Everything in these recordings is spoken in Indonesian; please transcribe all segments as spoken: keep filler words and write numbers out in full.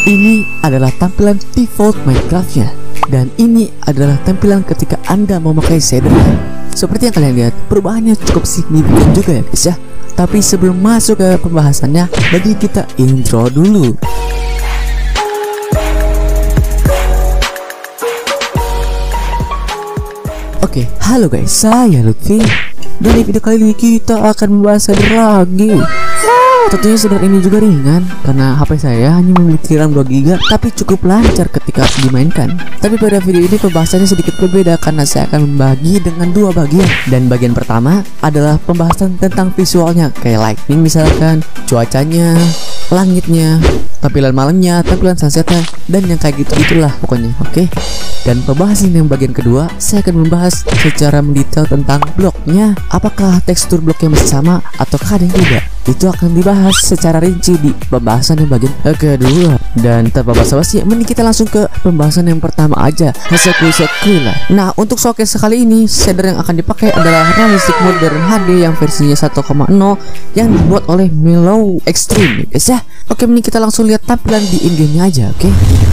Ini adalah tampilan default Minecraft-nya, dan ini adalah tampilan ketika Anda memakai shader. Seperti yang kalian lihat, perubahannya cukup signifikan juga ya guys ya. Tapi sebelum masuk ke pembahasannya, bagi kita intro dulu. Oke, halo guys, saya Lutfi. Dan di video kali ini kita akan membahas shader lagi. Tentunya shader ini juga ringan karena H P saya hanya memiliki RAM dua giga, tapi cukup lancar ketika dimainkan. Tapi pada video ini pembahasannya sedikit berbeda karena saya akan membagi dengan dua bagian. Dan bagian pertama adalah pembahasan tentang visualnya, kayak lightning misalkan, cuacanya, langitnya, tampilan malamnya, tampilan sunsetnya, dan yang kayak gitu-gitulah pokoknya. Oke. Dan pembahasan yang bagian kedua, saya akan membahas secara mendetail tentang bloknya. Apakah tekstur bloknya masih sama ataukah ada yang beda? Itu akan dibahas secara rinci di pembahasan yang bagian kedua. Dan tanpa basa-basi, mending kita langsung ke pembahasan yang pertama aja. Sekui-sekui lah. Nah, untuk showcase kali ini, shader yang akan dipakai adalah Realistic Modern H D yang versinya satu koma nol yang dibuat oleh Mellow Extreme, guys ya. Oke, mending kita langsung lihat tampilan di in-game-nya aja, oke?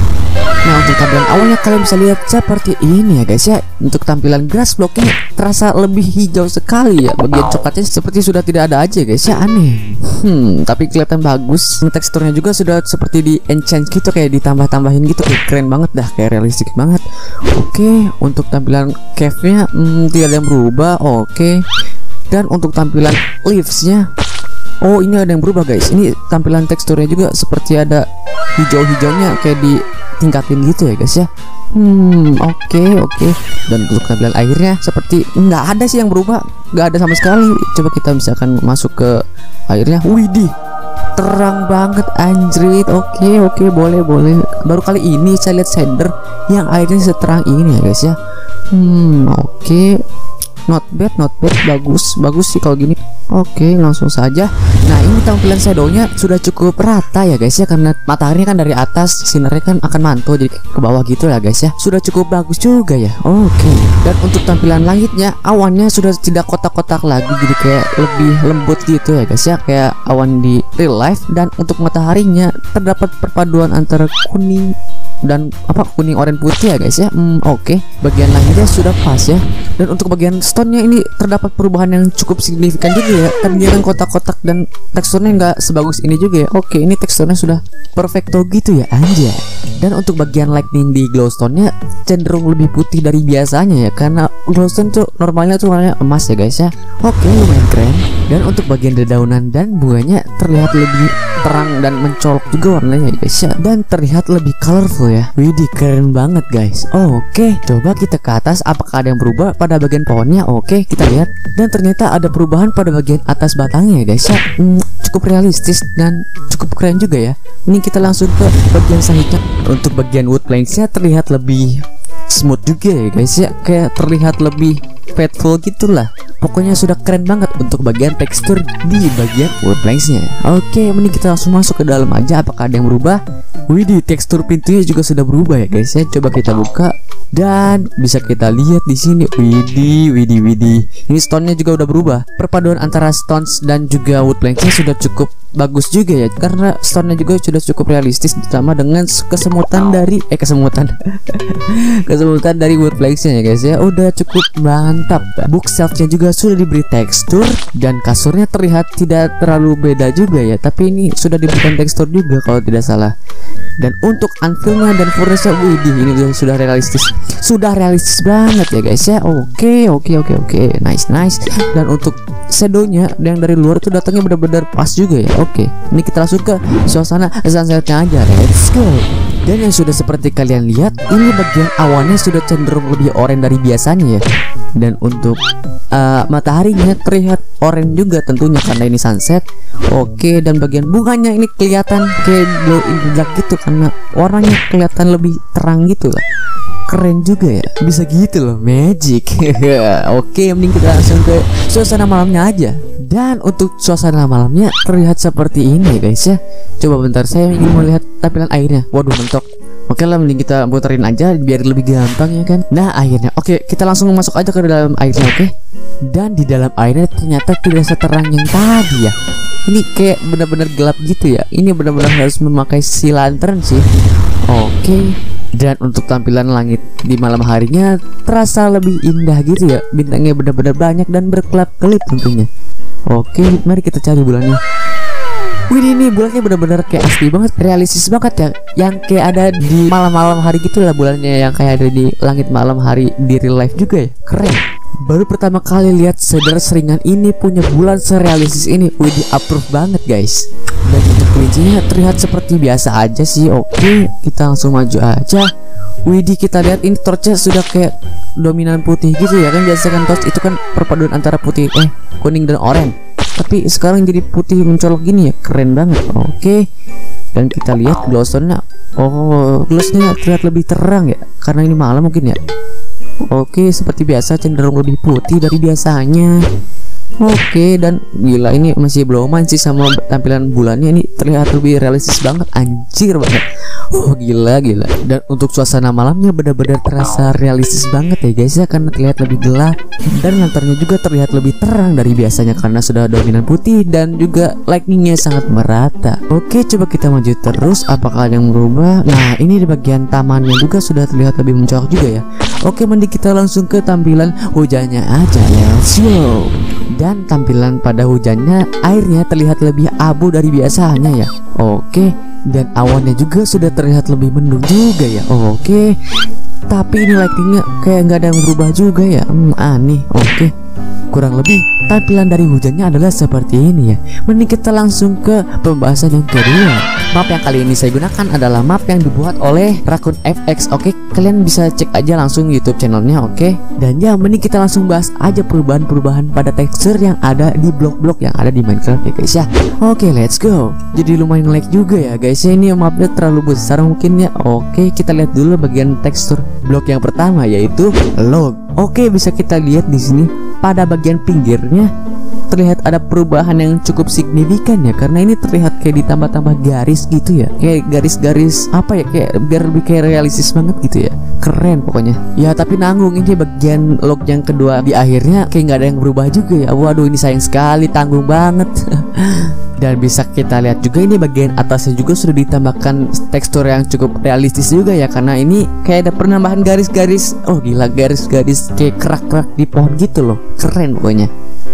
Nah, untuk tampilan awalnya kalian bisa lihat seperti ini ya guys ya. Untuk tampilan grass blocknya terasa lebih hijau sekali ya. Bagian coklatnya seperti sudah tidak ada aja guys ya, aneh. Hmm, tapi kelihatan bagus. Teksturnya juga sudah seperti di enchant gitu, kayak ditambah-tambahin gitu. Eh, keren banget dah, kayak realistik banget. Oke, untuk tampilan cave-nya hmm, tidak ada yang berubah. Oke. Dan untuk tampilan leaves-nya, oh ini ada yang berubah guys. Ini tampilan teksturnya juga seperti ada hijau-hijaunya, kayak di tingkatin gitu ya guys ya. Hmm, oke okay, oke okay. Dan untuk tampilan airnya seperti nggak ada sih yang berubah, nggak ada sama sekali. Coba kita misalkan masuk ke airnya, widih, terang banget anjrit. Oke okay, oke okay, boleh boleh. Baru kali ini saya lihat shader yang airnya seterang ini ya guys ya. Hmm, oke okay. Not bad, not bad, bagus, bagus sih kalau gini. Oke, langsung saja. Nah, ini tampilan shadownya sudah cukup rata ya guys ya, karena matahari kan dari atas, sinarnya kan akan mantul jadi ke bawah gitu ya guys ya. Sudah cukup bagus juga ya. Oke. Dan untuk tampilan langitnya, awannya sudah tidak kotak-kotak lagi, jadi kayak lebih lembut gitu ya guys ya, kayak awan di real life. Dan untuk mataharinya terdapat perpaduan antara kuning dan apa kuning oranye putih ya guys ya. Hmm, oke okay. Bagian langitnya sudah pas ya. Dan untuk bagian stone-nya ini terdapat perubahan yang cukup signifikan juga ya, kan dia kan kotak-kotak dan teksturnya nggak sebagus ini juga ya. Oke, ini teksturnya sudah perfecto gitu ya anjay. Dan untuk bagian lightning di glowstone-nya cenderung lebih putih dari biasanya ya, karena glowstone tuh normalnya tuh warnanya emas ya guys ya. Oke, lumayan keren. Dan untuk bagian dedaunan dan bunganya terlihat lebih terang dan mencolok juga warnanya ya guys ya, dan terlihat lebih colorful ya. Widih, keren banget guys. Oh, oke, okay. Coba kita ke atas, apakah ada yang berubah pada bagian pohonnya? Oke, okay, kita lihat. Dan ternyata ada perubahan pada bagian atas batangnya ya guys ya. Hmm, cukup realistis dan cukup keren juga ya. Ini kita langsung ke bagian selanjutnya. Untuk bagian wood planks-nya terlihat lebih smooth juga ya guys ya, kayak terlihat lebih faithful gitulah. Pokoknya sudah keren banget untuk bagian tekstur di bagian wood planks-nya. Oke, mending kita langsung masuk ke dalam aja, apakah ada yang berubah? Widih, tekstur pintunya juga sudah berubah ya guys ya. Coba kita buka dan bisa kita lihat di sini. Widih, widih, widih. Ini stone-nya juga udah berubah. Perpaduan antara stones dan juga wood planks-nya sudah cukup bagus juga ya, karena stone-nya juga sudah cukup realistis, ditambah dengan kesemutan dari eh kesemutan kesemutan dari wood planks-nya ya guys ya. Udah cukup mantap. Bookshelf-nya juga sudah diberi tekstur dan kasurnya terlihat tidak terlalu beda juga ya, tapi ini sudah diberikan tekstur juga kalau tidak salah. Dan untuk anvilnya dan furnace-nya, widih, ini sudah realistis, sudah realistis banget ya guys ya. Oke oke oke oke, nice nice. Dan untuk shadow-nya yang dari luar itu datangnya benar-benar pas juga ya. Oke, ini kita langsung ke suasana sunset-nya aja. Let's go. Dan yang sudah seperti kalian lihat, ini bagian awannya sudah cenderung lebih oranye dari biasanya ya. Dan untuk uh, mataharinya terlihat oranye juga tentunya karena ini sunset. Oke, dan bagian bunganya ini kelihatan kayak glow in the dark gitu karena warnanya kelihatan lebih terang gitu lah. Keren juga ya, bisa gitu loh, magic. Oke, mending kita langsung ke suasana malamnya aja. Dan untuk suasana malamnya terlihat seperti ini guys ya. Coba bentar, saya ingin melihat tampilan airnya. Waduh, mentok. Oke lah, mending kita puterin aja biar lebih gampang ya kan. Nah, akhirnya oke, kita langsung masuk aja ke dalam airnya. Oke. Dan di dalam airnya ternyata tidak seterang yang tadi ya. Ini kayak benar-benar gelap gitu ya. Ini benar-benar harus memakai si lantern sih. Oke. Dan untuk tampilan langit di malam harinya terasa lebih indah gitu ya. Bintangnya benar-benar banyak dan berkelap-kelip tentunya. Oke, mari kita cari bulannya. Wih, ini bulannya benar-benar kayak asli banget, realistis banget ya. Yang kayak ada di malam-malam hari gitu lah bulannya, yang kayak ada di langit malam hari di real life juga ya. Keren. Baru pertama kali lihat shader seringan ini punya bulan serealistis ini. Wih, di approve banget guys. Dan untuk kelincinya terlihat seperti biasa aja sih. Oke, kita langsung maju aja. Widih, kita lihat ini torchnya sudah kayak dominan putih gitu ya kan. Biasa kan torch itu kan perpaduan antara putih eh kuning dan oranye, tapi sekarang jadi putih mencolok gini ya, keren banget. Oke, dan kita lihat glowstone-nya. Oh, glowstone-nya terlihat lebih terang ya, karena ini malam mungkin ya. Oke, seperti biasa cenderung lebih putih dari biasanya. Oke, dan gila ini masih belum main sih sama tampilan bulannya, ini terlihat lebih realistis banget, anjir banget. Oh gila gila. Dan untuk suasana malamnya benar-benar terasa realistis banget ya guys ya, karena terlihat lebih gelap dan lanternnya juga terlihat lebih terang dari biasanya karena sudah dominan putih dan juga lightningnya sangat merata. Oke, coba kita maju terus, apakah ada yang berubah? Nah, ini di bagian tamannya juga sudah terlihat lebih mencolok juga ya. Oke, mending kita langsung ke tampilan hujannya aja, let's go. Dan tampilan pada hujannya, airnya terlihat lebih abu dari biasanya ya. Oke, dan awannya juga sudah terlihat lebih mendung juga ya. Oke, tapi ini lightingnya kayak nggak ada yang berubah juga ya. Hmm, aneh. Oke, kurang lebih tampilan dari hujannya adalah seperti ini ya. Mending kita langsung ke pembahasan yang kedua. Map yang kali ini saya gunakan adalah map yang dibuat oleh Raccoon F X. Oke, kalian bisa cek aja langsung YouTube channelnya. Oke, dan ya mending kita langsung bahas aja perubahan-perubahan pada tekstur yang ada di blok-blok yang ada di Minecraft ya guys ya. Oke, let's go. Jadi lumayan lag juga ya guys ya, ini mapnya terlalu besar mungkin ya. Oke, kita lihat dulu bagian tekstur blok yang pertama yaitu log. Oke, bisa kita lihat di sini pada bagian pinggirnya terlihat ada perubahan yang cukup signifikan ya, karena ini terlihat kayak ditambah-tambah garis gitu ya, kayak garis-garis apa ya, kayak biar lebih kayak realistis banget gitu ya. Keren pokoknya ya, tapi nanggung ini bagian log yang kedua di akhirnya kayak nggak ada yang berubah juga ya. Waduh, ini sayang sekali, tanggung banget. Dan bisa kita lihat juga ini bagian atasnya juga sudah ditambahkan tekstur yang cukup realistis juga ya, karena ini kayak ada penambahan garis-garis. Oh gila, garis-garis kayak kerak-kerak di pohon gitu loh, keren pokoknya.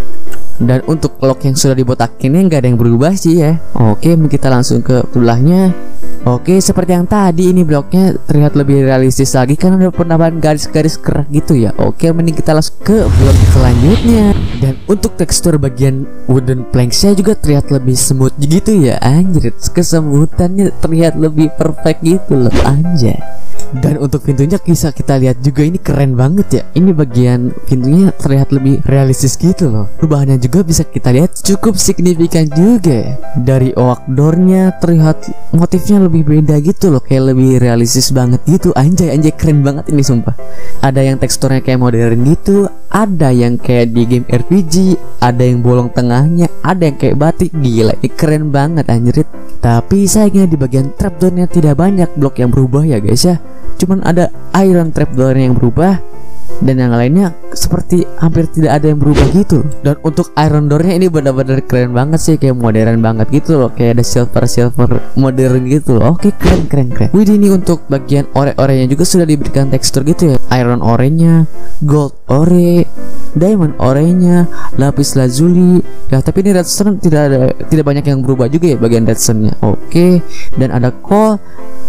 Dan untuk log yang sudah dibotakinnya nggak ada yang berubah sih ya. Oke, kita langsung ke sebelahnya. Oke, seperti yang tadi ini bloknya terlihat lebih realistis lagi karena ada penambahan garis-garis kerak gitu ya. Oke, mending kita langsung ke blok selanjutnya. Dan untuk tekstur bagian wooden planksnya juga terlihat lebih smooth gitu ya. Anjir, kesemutannya terlihat lebih perfect gitu loh, anjay. Dan untuk pintunya bisa kita lihat juga, ini keren banget ya. Ini bagian pintunya terlihat lebih realistis gitu loh. Perubahannya juga bisa kita lihat cukup signifikan juga. Dari oak door-nya terlihat motifnya lebih beda gitu loh, kayak lebih realistis banget gitu. Anjay anjay, keren banget ini sumpah. Ada yang teksturnya kayak modern gitu, ada yang kayak di game R P G, ada yang bolong tengahnya, ada yang kayak batik. Gila, ini keren banget anjir. Tapi sayangnya di bagian trapdoor-nya tidak banyak blok yang berubah ya guys ya. Cuman ada iron trapdoor yang berubah, dan yang lainnya seperti hampir tidak ada yang berubah gitu. Dan untuk iron door-nya ini benar-benar keren banget sih, kayak modern banget gitu loh, kayak ada silver-silver modern gitu loh. Oke, keren keren keren. Wih, ini untuk bagian ore-orenya juga sudah diberikan tekstur gitu ya. Iron orenya, gold ore, diamond orenya, lapis lazuli. Ya, tapi ini redstone tidak ada, tidak banyak yang berubah juga ya bagian redstone-nya. Oke, dan ada coal,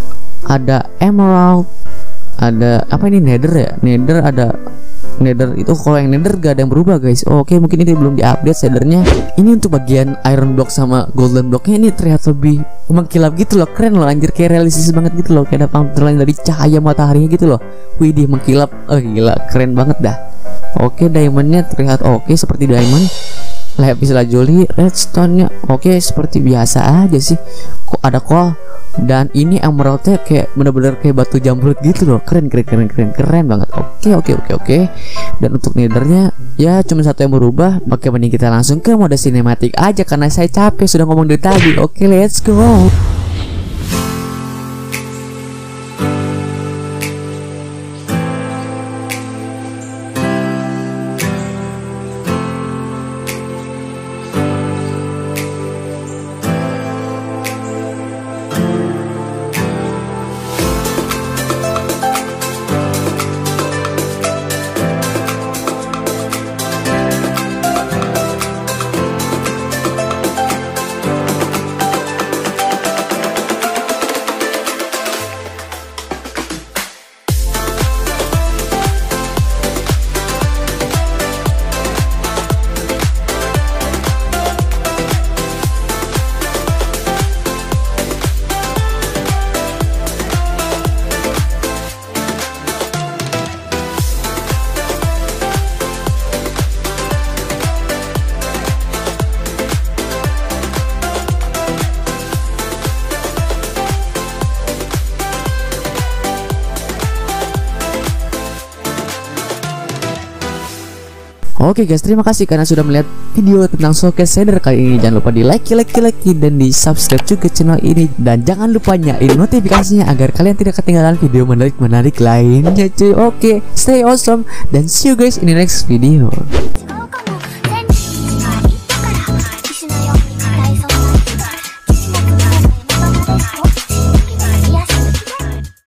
ada emerald, ada apa ini, nether ya, nether ada nether itu. Kalau yang nether gak ada yang berubah guys. Oke, mungkin ini belum diupdate shadernya. Ini untuk bagian iron block sama golden blocknya ini terlihat lebih mengkilap gitu loh, keren loh anjir, kayak realistis banget gitu loh, kayak ada pantulan dari cahaya mataharinya gitu loh. Widih, mengkilap. Oh gila, keren banget dah. Oke, diamondnya terlihat oke seperti diamond. Lapis lazuli, redstone-nya oke seperti biasa aja sih. Kok ada coal, dan ini emerald-nya kayak bener-bener kayak batu jamrut gitu loh. Keren keren keren keren keren banget. Oke oke oke oke. Dan untuk nethernya ya cuma satu yang berubah. Oke, mending kita langsung ke mode sinematik aja karena saya capek sudah ngomong dari tadi. Oke, let's go. Oke guys, terima kasih karena sudah melihat video tentang showcase shader kali ini. Jangan lupa di like, like, like, dan di subscribe juga channel ini. Dan jangan lupa nyalain notifikasinya agar kalian tidak ketinggalan video menarik-menarik lainnya cuy. Oke, stay awesome dan see you guys in the next video.